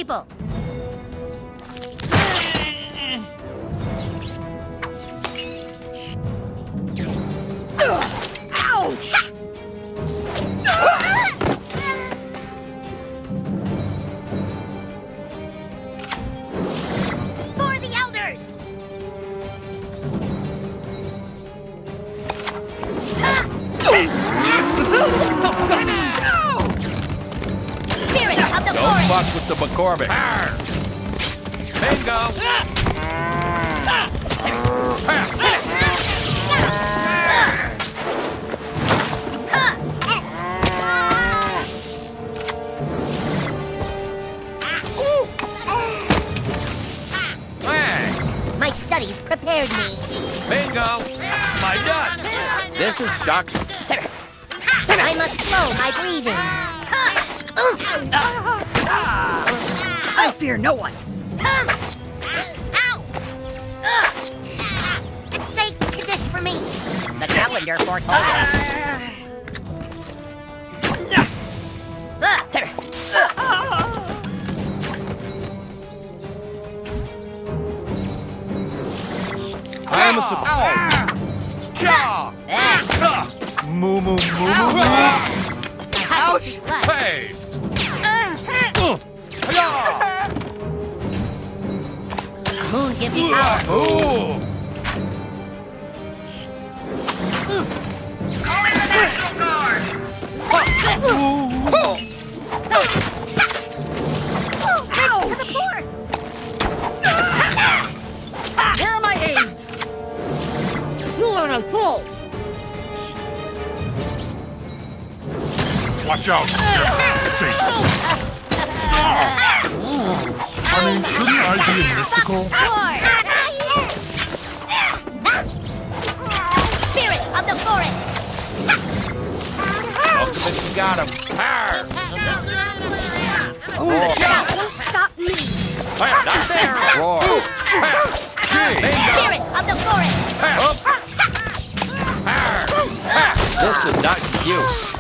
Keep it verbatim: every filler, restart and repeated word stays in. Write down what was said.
people. Ouch! For the elders! Spirit of the Don't forest! fuck with the McCormick. Bingo! My studies prepared me. Bingo! My nut! This is shocks. I must slow my breathing. I fear no one. Ow! Take this for me. The calendar foretold it. I am a surprise. Moo moo moo moo. Ouch! Hey! Moon gives me power. Ooh! Calling the National Guard! Ouch! Where are my aides? You're on a pull. Watch out! Satan. I mean, shouldn't I be a mystical? Spirit of the forest! Ultimate, you got him. Oh, that won't stop me. Not there. Roar. Spirit of the forest! This is not you.